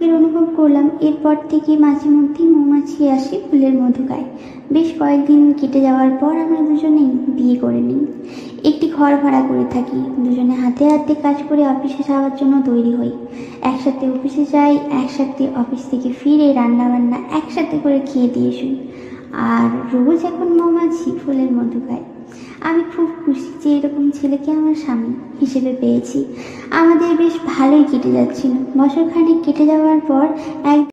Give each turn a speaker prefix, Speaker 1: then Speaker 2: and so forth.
Speaker 1: অনুভব করলাম এরপর থেকে মাঝে মধ্যেই মৌমাছি আসে ফুলের মধু খায়। বেশ কয়েকদিন কেটে যাওয়ার পর আমরা দুজনেই বিয়ে করে নিই। একটি ঘর ভাড়া করে থাকি। দুজনে হাতে হাতে কাজ করে অফিসে যাওয়ার জন্য তৈরি হই। একসাথে অফিসে যাই, একসাথে অফিস থেকে ফিরে রান্না বান্না একসাথে করে খেয়ে দিয়ে শুই। আর রোজ এখন মৌমাছি ফুলের মধু খায়। আমি খুব খুশি যে এরকম ছেলেকে আমার স্বামী হিসেবে পেয়েছি। আমাদের বেশ ভালোই কেটে যাচ্ছিল। বছরখানেক কেটে যাওয়ার পর এক